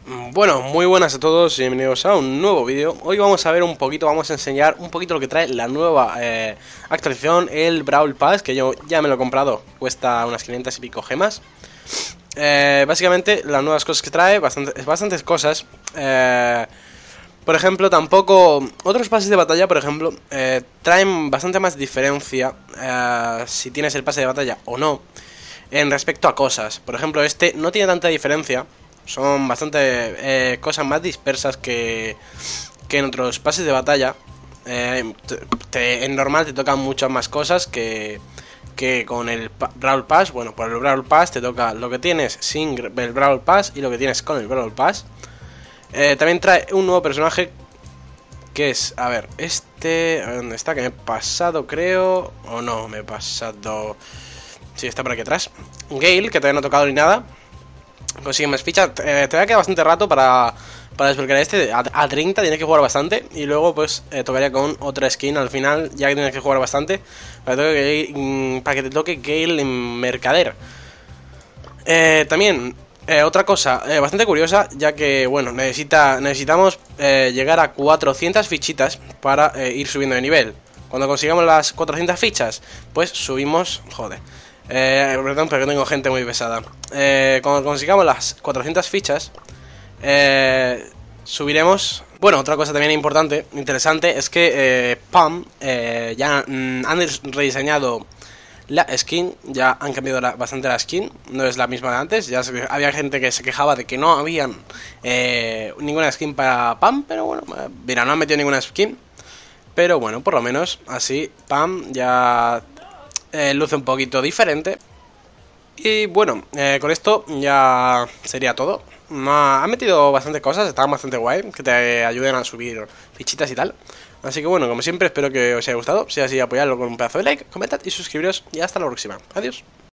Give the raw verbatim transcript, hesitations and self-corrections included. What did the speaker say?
Bueno, muy buenas a todos y bienvenidos a un nuevo vídeo. Hoy vamos a ver un poquito, vamos a enseñar un poquito lo que trae la nueva eh, actualización, el Brawl Pass, que yo ya me lo he comprado, cuesta unas quinientas y pico gemas. Eh, básicamente, las nuevas cosas que trae, bastante, bastantes cosas. Eh, por ejemplo, tampoco... Otros pases de batalla, por ejemplo, eh, traen bastante más diferencia eh, si tienes el pase de batalla o no, en respecto a cosas. Por ejemplo, este no tiene tanta diferencia. Son bastante eh, cosas más dispersas que, que en otros pases de batalla. Eh, te, te, en normal te tocan muchas más cosas que, que con el Brawl Pass. Bueno, por el Brawl Pass te toca lo que tienes sin el Brawl Pass y lo que tienes con el Brawl Pass. Eh, también trae un nuevo personaje que es, a ver, este... A ver, ¿dónde está? Que me he pasado, creo... O no, me he pasado... Sí, está por aquí atrás. Gale, que todavía no he tocado ni nada. Consigue más fichas, eh, te va a quedar bastante rato para, para desbloquear este, a, a treinta tienes que jugar bastante. Y luego pues eh, tocaría con otra skin al final, ya que tienes que jugar bastante, para que, toque, mm, para que te toque Gale en Mercader. eh, También, eh, otra cosa eh, bastante curiosa, ya que bueno, necesita, necesitamos eh, llegar a cuatrocientas fichitas para eh, ir subiendo de nivel. Cuando consigamos las cuatrocientas fichas, pues subimos, joder Eh, perdón, pero que tengo gente muy pesada. Eh, cuando consigamos las cuatrocientas fichas, eh, subiremos. Bueno, otra cosa también importante, interesante, es que eh, Pam eh, ya mm, han rediseñado la skin, ya han cambiado la, bastante la skin, no es la misma de antes. Ya se, había gente que se quejaba de que no habían eh, ninguna skin para Pam, pero bueno, mira, no han metido ninguna skin. Pero bueno, por lo menos así Pam ya Eh, luce un poquito diferente. Y bueno, eh, con esto ya sería todo. Ha, ha metido bastantes cosas, estaban bastante guay, que te ayuden a subir fichitas y tal. Así que bueno, como siempre, espero que os haya gustado. Si es así, apoyadlo con un pedazo de like, comentad y suscribiros. Y hasta la próxima. Adiós.